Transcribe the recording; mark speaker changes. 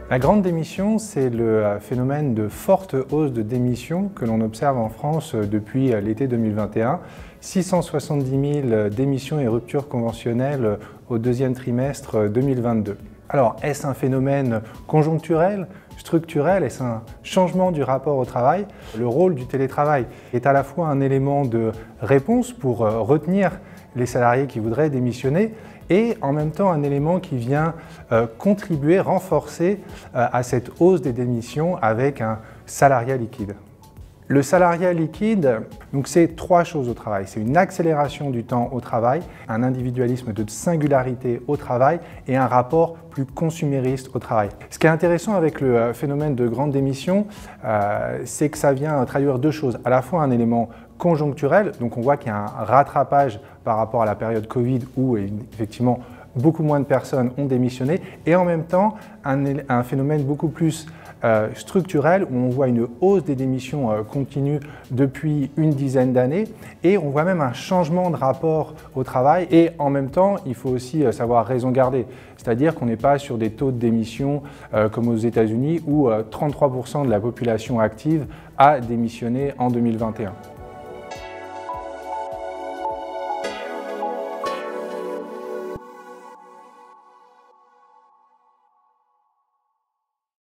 Speaker 1: La grande démission, c'est le phénomène de forte hausse de démissions que l'on observe en France depuis l'été 2021. 670 000 démissions et ruptures conventionnelles au deuxième trimestre 2022. Alors, est-ce un phénomène conjoncturel, structurel? Est-ce un changement du rapport au travail? Le rôle du télétravail est à la fois un élément de réponse pour retenir les salariés qui voudraient démissionner et en même temps un élément qui vient contribuer, renforcer à cette hausse des démissions avec un salariat liquide. Le salariat liquide, c'est trois choses au travail. C'est une accélération du temps au travail, un individualisme de singularité au travail et un rapport plus consumériste au travail. Ce qui est intéressant avec le phénomène de grande démission, c'est que ça vient traduire deux choses. À la fois un élément conjoncturel, donc on voit qu'il y a un rattrapage par rapport à la période Covid où effectivement beaucoup moins de personnes ont démissionné, et en même temps un phénomène beaucoup plus structurel où on voit une hausse des démissions continue depuis une dizaine d'années et on voit même un changement de rapport au travail, et en même temps il faut aussi savoir raison garder, c'est-à-dire qu'on n'est pas sur des taux de démission comme aux États-Unis où 33% de la population active a démissionné en 2021.